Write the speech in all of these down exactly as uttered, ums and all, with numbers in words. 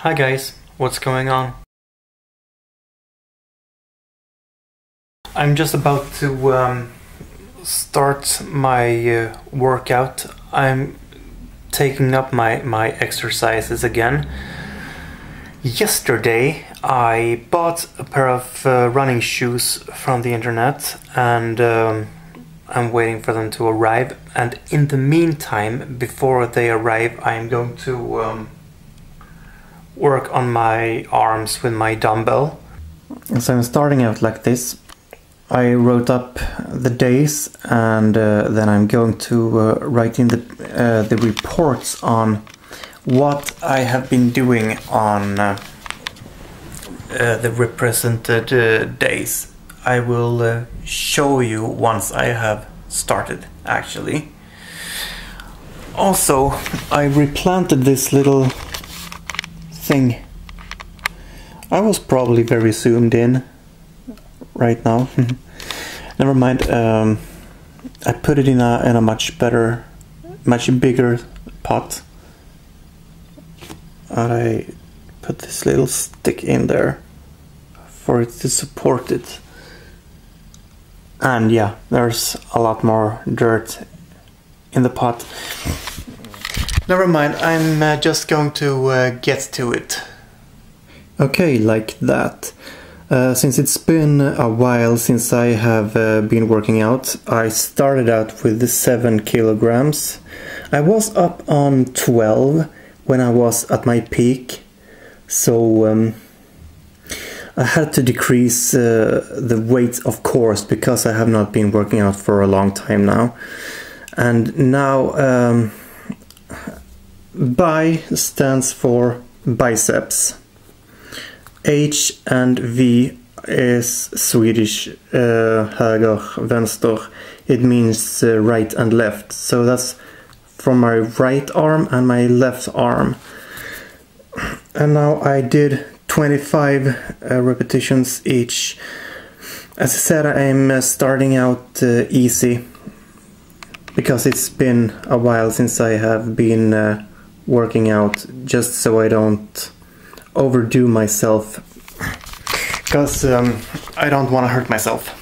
Hi guys, what's going on? I'm just about to um, start my uh, workout. I'm taking up my, my exercises again. Yesterday I bought a pair of uh, running shoes from the internet and um, I'm waiting for them to arrive, and in the meantime, before they arrive, I'm going to um, work on my arms with my dumbbell. So I'm starting out like this. I wrote up the days and uh, then I'm going to uh, write in the, uh, the reports on what I have been doing on uh, uh, the represented uh, days. I will uh, show you once I have started, actually. Also, I replanted this little thing. I was probably very zoomed in right now. Never mind. Um, I put it in a in a much better, much bigger pot. And I put this little stick in there for it to support it. And yeah, there's a lot more dirt in the pot. Never mind, I'm uh, just going to uh, get to it. Okay, like that. Uh, since it's been a while since I have uh, been working out, I started out with the seven kilograms. I was up on twelve when I was at my peak, so um, I had to decrease uh, the weight, of course, because I have not been working out for a long time now. And now um, bi stands for biceps. H and V is Swedish, uh, höger, vänster. It means uh, right and left. So that's from my right arm and my left arm. And now I did twenty-five uh, repetitions each. As I said, I'm uh, starting out uh, easy because it's been a while since I have been uh, working out, just so I don't overdo myself, because um, I don't want to hurt myself.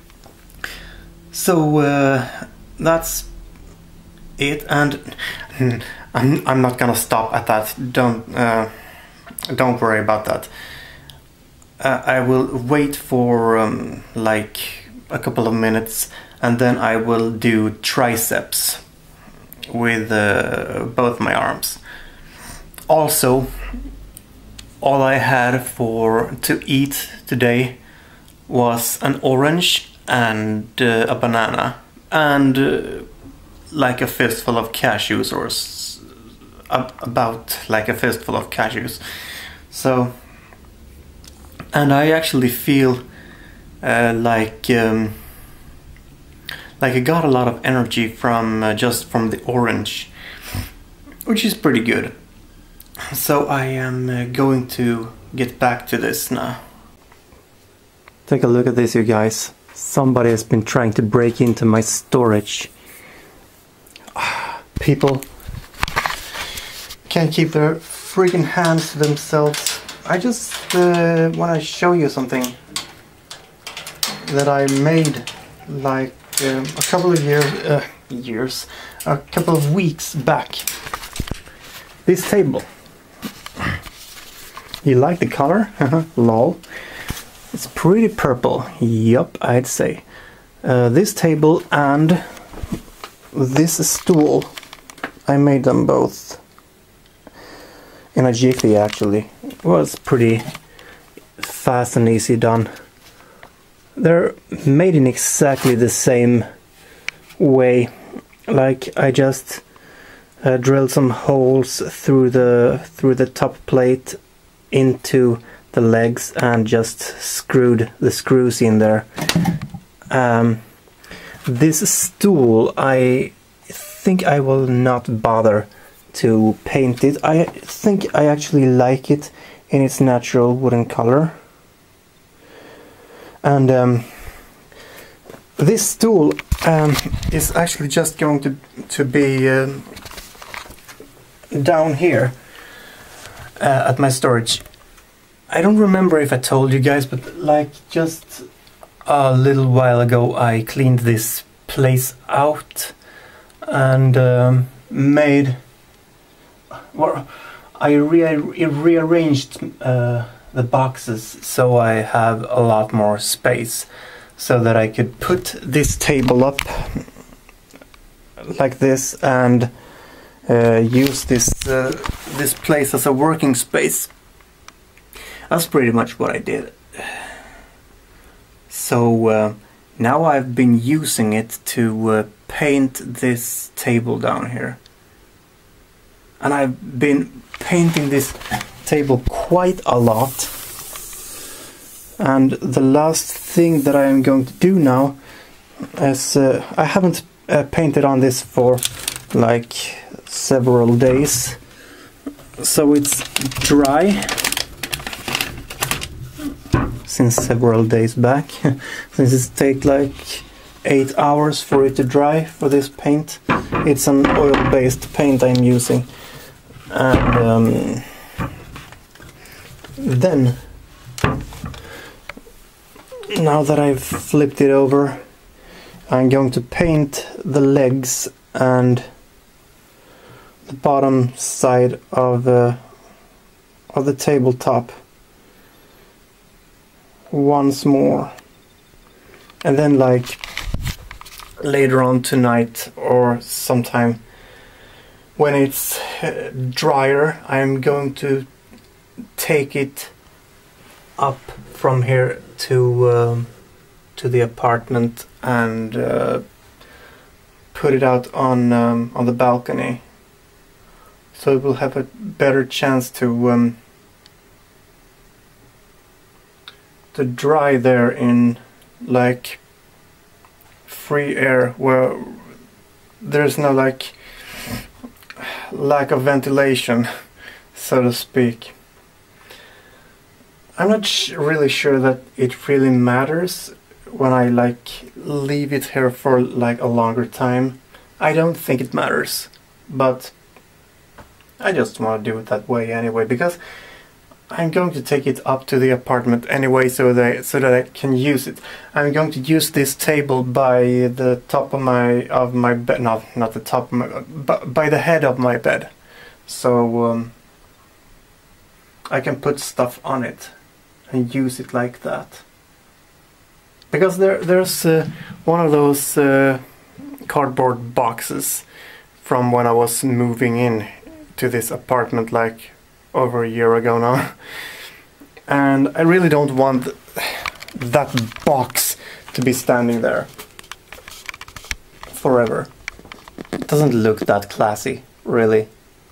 So uh, that's it, and I'm, I'm not gonna stop at that. Don't uh, don't worry about that. Uh, I will wait for um, like a couple of minutes, and then I will do triceps with uh, both my arms. Also, all I had for to eat today was an orange and uh, a banana and uh, like a fistful of cashews, or s about like a fistful of cashews. So, and I actually feel uh, like um, like I got a lot of energy from uh, just from the orange, which is pretty good. So I am uh, going to get back to this now. Take a look at this, you guys. Somebody has been trying to break into my storage. People can't keep their freaking hands to themselves. I just uh, want to show you something that I made like um, a couple of years, uh, years, a couple of weeks back. This table. You like the color? Lol. It's pretty purple. Yup, I'd say. Uh, this table and this stool, I made them both in a jiffy, actually. It was pretty fast and easy done. They're made in exactly the same way. Like, I just uh, drilled some holes through the through the top plate into the legs and just screwed the screws in there. Um, this stool, I think I will not bother to paint it. I think I actually like it in its natural wooden color. And um, this stool um, is actually just going to, to be um, down here. uh, at my storage. I don't remember if I told you guys, but like just a little while ago I cleaned this place out and um, made, well, I re rearranged uh, the boxes so I have a lot more space, so that I could put this table up like this and uh, use this uh, this place as a working space. That's pretty much what I did. So uh, now I've been using it to uh, paint this table down here. And I've been painting this table quite a lot. And the last thing that I am going to do now is uh, I haven't uh, painted on this for like several days. So it's dry. Since several days back, since it takes like eight hours for it to dry for this paint. It's an oil-based paint I'm using, and um, then now that I've flipped it over, I'm going to paint the legs and the bottom side of the of the tabletop once more, and then like later on tonight or sometime when it's uh, drier, I'm going to take it up from here to um, to the apartment and uh, put it out on um, on the balcony, so it will have a better chance to um, to dry there in like free air, where there's no like lack of ventilation, so to speak. I'm not sh really sure that it really matters when I like leave it here for like a longer time. I don't think it matters, but I just want to do it that way anyway, because I'm going to take it up to the apartment anyway, so that so that I can use it. I'm going to use this table by the top of my of my bed, not not the top, of my, but by the head of my bed, so um, I can put stuff on it and use it like that. Because there there's uh, one of those uh, cardboard boxes from when I was moving in to this apartment like over a year ago now, and I really don't want that box to be standing there forever. It doesn't look that classy, really.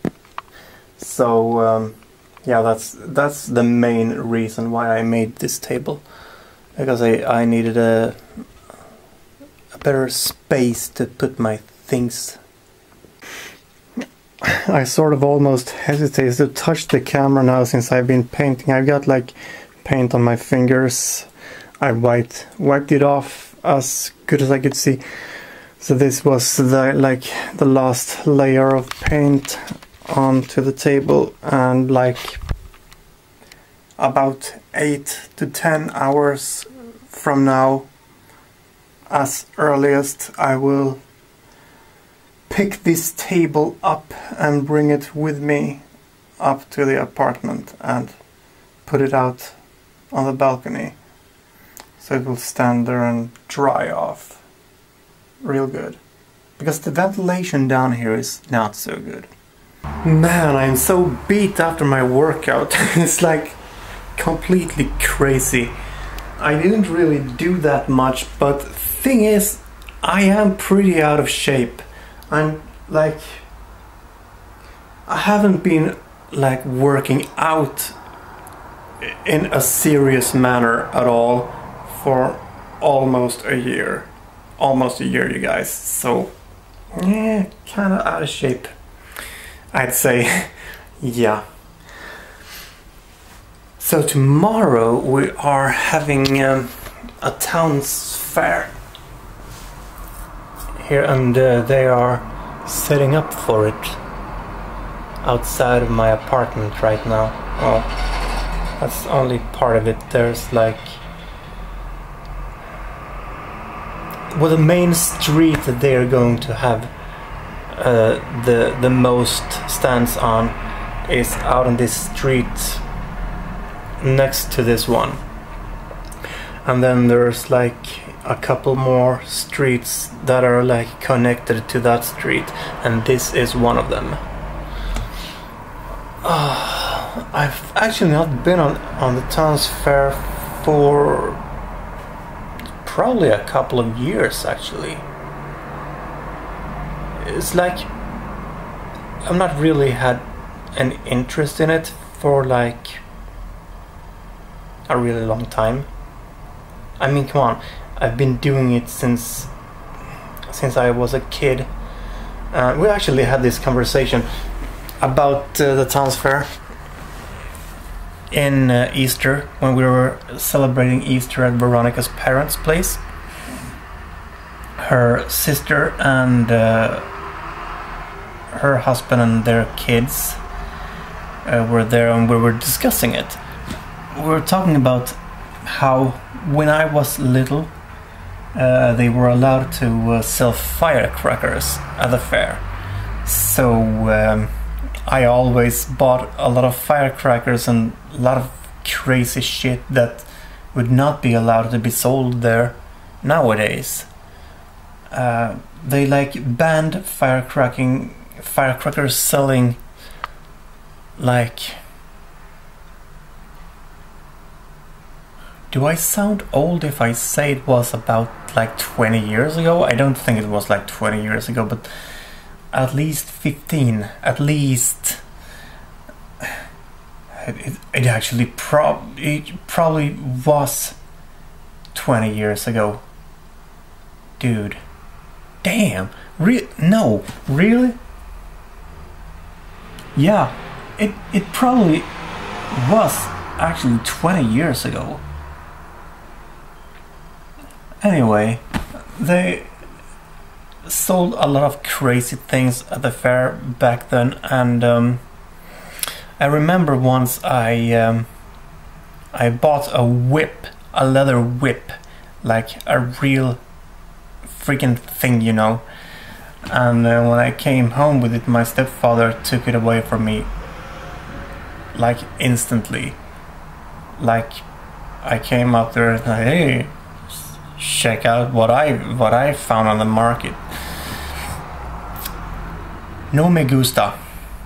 So um, yeah, that's that's the main reason why I made this table, because I, I needed a, a better space to put my things. I sort of almost hesitate to touch the camera now, since I've been painting. I've got like paint on my fingers. I wiped wiped it off as good as I could see. So this was the like the last layer of paint onto the table, and like about eight to ten hours from now, as earliest, I will pick this table up and bring it with me up to the apartment and put it out on the balcony, so it will stand there and dry off real good, because the ventilation down here is not so good. Man, I'm so beat after my workout. It's like completely crazy. I didn't really do that much, but thing is, I am pretty out of shape. I'm like, I haven't been like working out in a serious manner at all for almost a year. Almost a year, you guys. So, yeah, kind of out of shape, I'd say. Yeah. So tomorrow we are having um, a town's fair here, and uh, they are setting up for it. outside of my apartment right now. Well, that's only part of it. There's like... Well, the main street that they're going to have uh, the, the most stands on is out on this street next to this one. And then there's like a couple more streets that are like connected to that street, and this is one of them. Uh, I've actually not been on, on the town's fair for probably a couple of years actually. It's like I've not really had an interest in it for like a really long time. I mean, come on, I've been doing it since since I was a kid. Uh, we actually had this conversation about uh, the town's fair in uh, Easter, when we were celebrating Easter at Veronica's parents' place. Her sister and uh, her husband and their kids uh, were there, and we were discussing it. We were talking about how when I was little, uh, they were allowed to uh, sell firecrackers at the fair. So um, I always bought a lot of firecrackers and a lot of crazy shit that would not be allowed to be sold there nowadays. Uh, they like banned firecracking, firecrackers selling like... Do I sound old if I say it was about like twenty years ago? I don't think it was like twenty years ago, but at least fifteen, at least. It, it actually prob it probably was twenty years ago. Dude. Damn. Re no, really? Yeah, it, it probably was actually twenty years ago. Anyway, they sold a lot of crazy things at the fair back then, and um, I remember once I um, I bought a whip, a leather whip, like a real freaking thing, you know. And uh, when I came home with it, my stepfather took it away from me, like instantly. Like I came up there and like, hey, check out what I what I found on the market. No me gusta.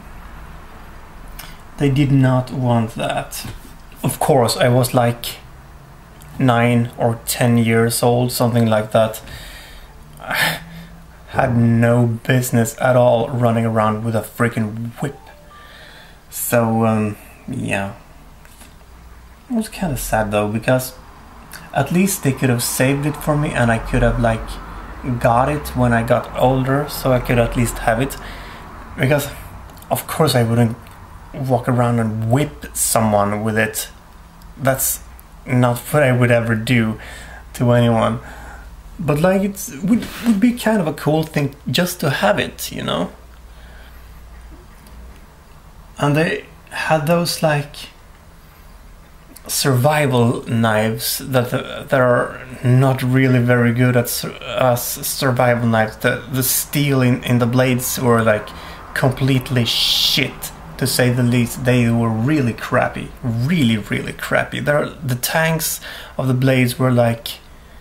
They did not want that. Of course, I was like nine or ten years old, something like that. I had no business at all running around with a freaking whip. So um, yeah, it was kind of sad though, because at least they could have saved it for me, and I could have like got it when I got older, so I could at least have it. Because of course I wouldn't walk around and whip someone with it. That's not what I would ever do to anyone. But like it would, would be kind of a cool thing just to have it, you know? And they had those like survival knives that that are not really very good at sur as survival knives. The the steel in in the blades were like completely shit, to say the least. They were really crappy, really really crappy. There, the tanks of the blades were like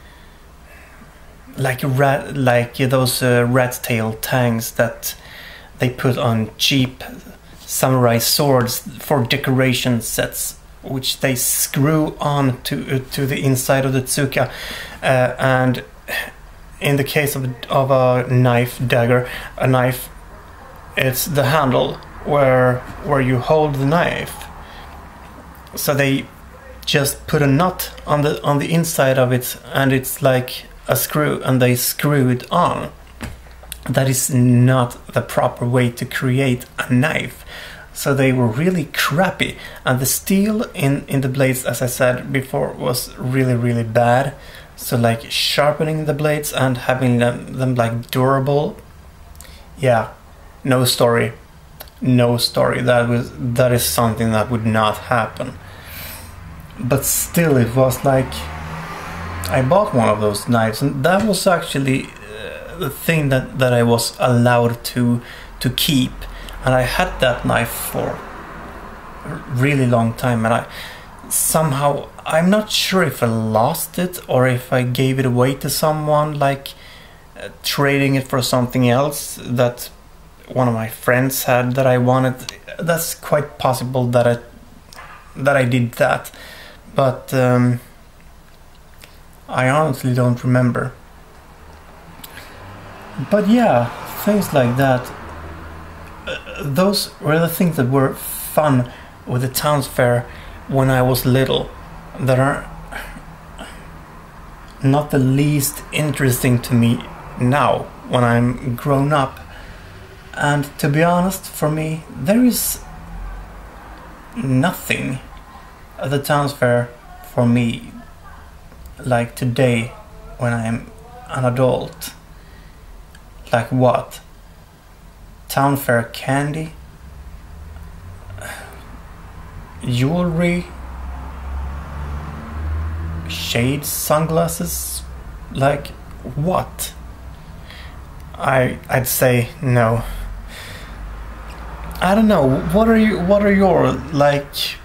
like rat like those uh, rat tail tanks that they put on cheap samurai swords for decoration sets, which they screw on to uh, to the inside of the tsuka, uh, and in the case of of a knife dagger, a knife, it's the handle where where you hold the knife. So they just put a nut on the on the inside of it, and it's like a screw, and they screw it on. That is not the proper way to create a knife. So they were really crappy, and the steel in, in the blades, as I said before, was really really bad. So like sharpening the blades and having them, them like durable, yeah, no story. no story. That was that is something that would not happen. But still, it was like I bought one of those knives, and that was actually uh, the thing that that I was allowed to to keep, and I had that knife for a really long time, and I somehow, I'm not sure if I lost it or if I gave it away to someone, like uh, trading it for something else that one of my friends had that I wanted. That's quite possible that I that I did that, but um, I honestly don't remember. But yeah, things like that. Uh, those were the things that were fun with the Towns Fair when I was little, that are not the least interesting to me now when I'm grown up. And to be honest, for me, there is nothing at the Towns Fair for me like today when I'm an adult. Like what? Town Fair candy? Jewelry? Shades? Sunglasses? Like what? I I'd say no. I don't know. What are you? What are your like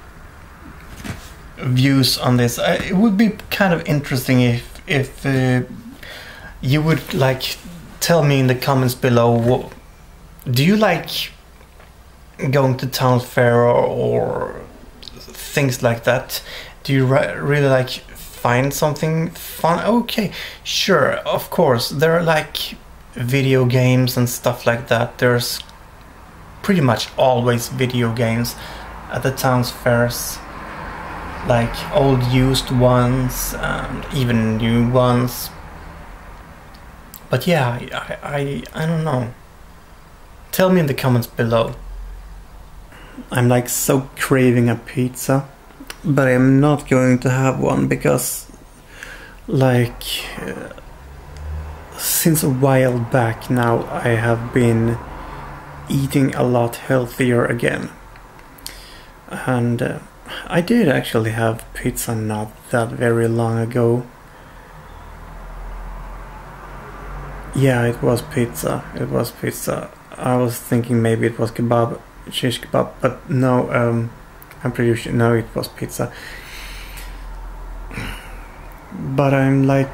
views on this? I, it would be kind of interesting if if uh, you would like tell me in the comments below. What, do you like going to Town Fair or, or things like that? Do you really like find something fun? Okay, sure, of course. There are like video games and stuff like that. There's pretty much always video games at the Towns Fairs, like old used ones and even new ones. But yeah, I, I, I don't know. Tell me in the comments below. I'm like so craving a pizza, but I'm not going to have one because like uh, since a while back now I have been eating a lot healthier again, and uh, I did actually have pizza not that very long ago. Yeah, it was pizza. It was pizza. I was thinking maybe it was kebab, shish kebab, but no, um, I'm pretty sure, no, it was pizza. But I'm like,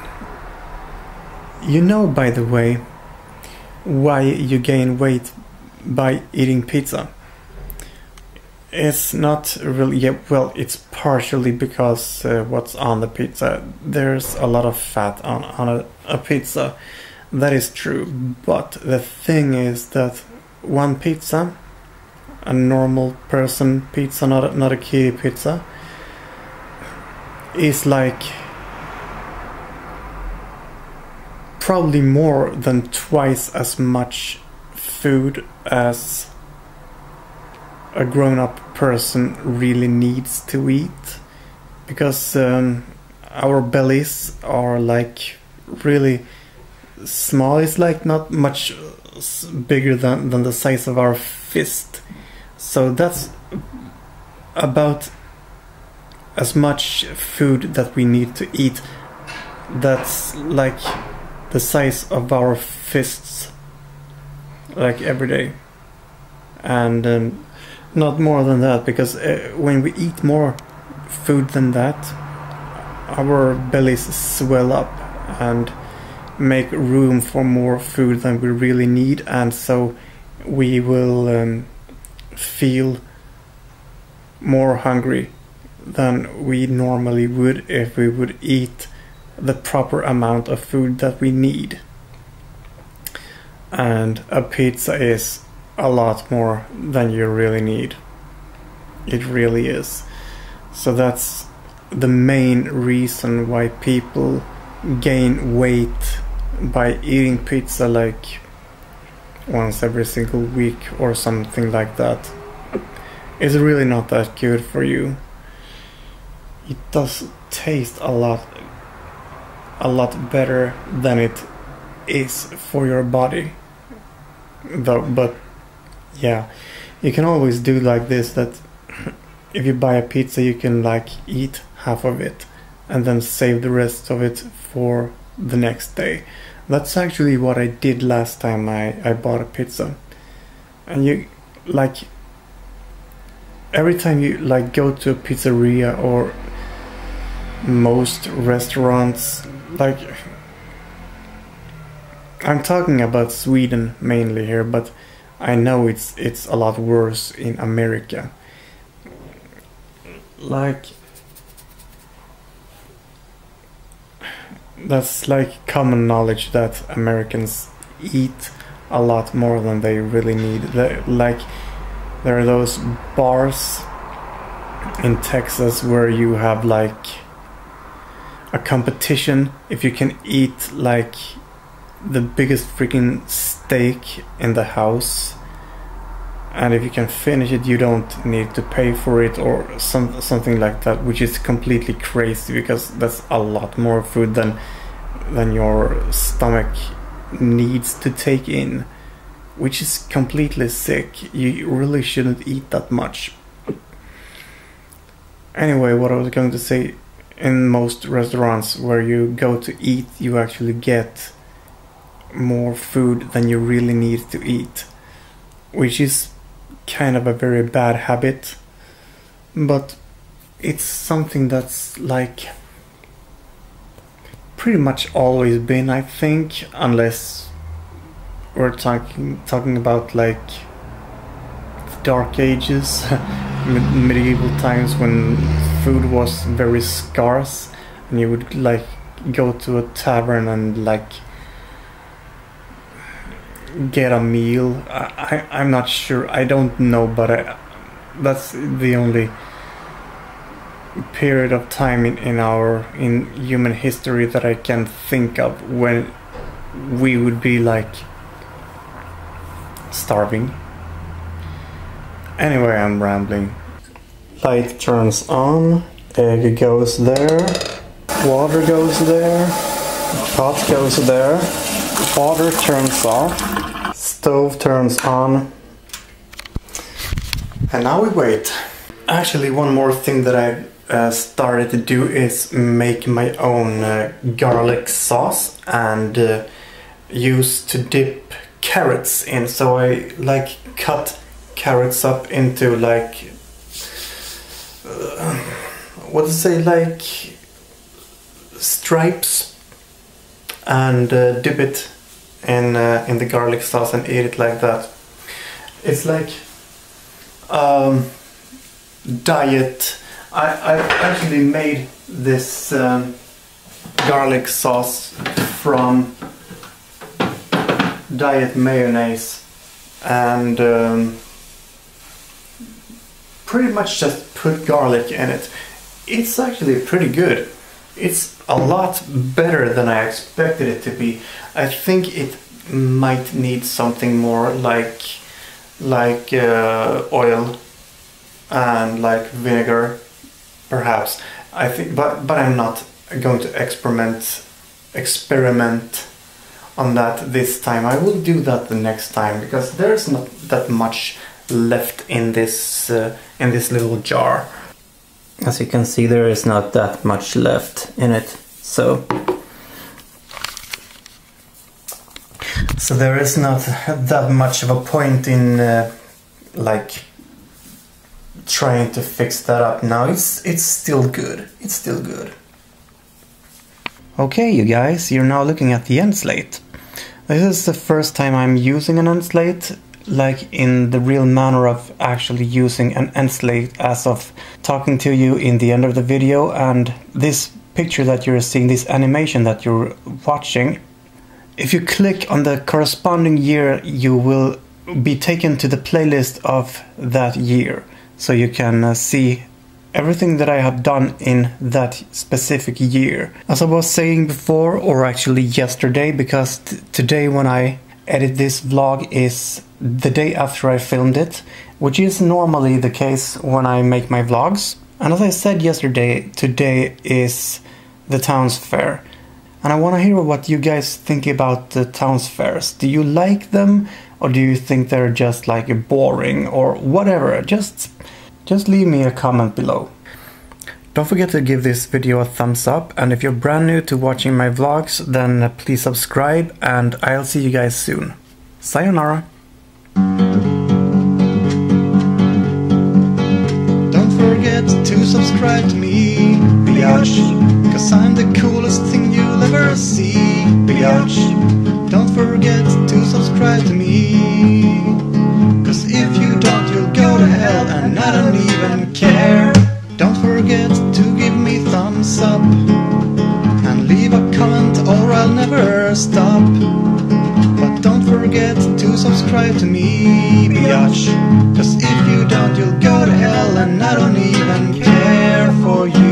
you know, by the way, why you gain weight by eating pizza? It's not really, yeah, well, it's partially because uh, what's on the pizza. There's a lot of fat on, on a, a pizza. That is true, but the thing is that one pizza, a normal person pizza, not a, not a kiddie pizza, is like probably more than twice as much food as a grown-up person really needs to eat, because um, our bellies are like really small. It's like not much bigger than, than the size of our fist, so that's about as much food that we need to eat. That's like the size of our fists, like every day, and um, not more than that, because uh, when we eat more food than that, our bellies swell up and make room for more food than we really need, and so we will um, feel more hungry than we normally would if we would eat the proper amount of food that we need. And a pizza is a lot more than you really need. It really is. So that's the main reason why people gain weight by eating pizza like once every single week or something like that. It's really not that good for you. It does taste a lot a lot better than it is for your body though, but Yeah, you can always do like this, that if you buy a pizza you can like eat half of it and then save the rest of it for the next day. That's actually what I did last time I, I bought a pizza. And you like every time you like go to a pizzeria or most restaurants, like I'm talking about Sweden mainly here, but I know it's it's a lot worse in America. Like that's like common knowledge that Americans eat a lot more than they really need. They, like there are those bars in Texas where you have like a competition if you can eat like the biggest freaking steak in the house, and if you can finish it you don't need to pay for it or some something like that, which is completely crazy because that's a lot more food than than your stomach needs to take in, which is completely sick. You really shouldn't eat that much. Anyway, what I was going to say, in most restaurants where you go to eat you actually get more food than you really need to eat, which is kind of a very bad habit, but it's something that's like pretty much always been, I think, unless we're talking talking about like dark ages, medieval times when food was very scarce and you would like go to a tavern and like get a meal. I, I, I'm not sure, I don't know, but I, that's the only period of time in, in our in human history that I can think of when we would be like starving. Anyway, I'm rambling. Light turns on, egg goes there, water goes there, pot goes there, water turns off, stove turns on, and now we wait. Actually, one more thing that I uh, started to do is make my own uh, garlic sauce and uh, use to dip carrots in. So I like cut carrots up into like uh, what to say, like stripes, and uh, dip it in uh, in the garlic sauce and eat it like that. It's like um, diet. I I've actually made this um, garlic sauce from diet mayonnaise, and um, pretty much just put garlic in it. It's actually pretty good. It's a lot better than I expected it to be. I think it might need something more like like uh, oil and like vinegar, perhaps. I think, but but I'm not going to experiment experiment on that this time. I will do that the next time because there's not that much left in this uh, in this little jar. As you can see, there is not that much left in it, so so there is not that much of a point in uh, like trying to fix that up now. It's it's still good. It's still good. Okay, you guys, you're now looking at the end slate. This is the first time I'm using an end slate, like in the real manner of actually using an end slate as of talking to you in the end of the video. And this picture that you're seeing, this animation that you're watching, if you click on the corresponding year, you will be taken to the playlist of that year. So you can uh, see everything that I have done in that specific year. As I was saying before, or actually yesterday, because t today when I edit this vlog is the day after I filmed it, which is normally the case when I make my vlogs. And as I said yesterday, today is the Towns Fair. And I want to hear what you guys think about the Towns Fairs. Do you like them? or do you think they're just like boring or whatever? Just, just leave me a comment below. Don't forget to give this video a thumbs up, and if you're brand new to watching my vlogs, then please subscribe, and I'll see you guys soon. Sayonara! Don't forget to subscribe to me, biatch, cause I'm the coolest thing you'll ever see, biatch. Don't forget to subscribe to me, cause if you don't you'll go to hell and I don't even care. Don't forget to give me thumbs up and leave a comment or I'll never stop. But don't forget to subscribe to me, biatch, cause if you don't you'll go to hell and I don't even care for you.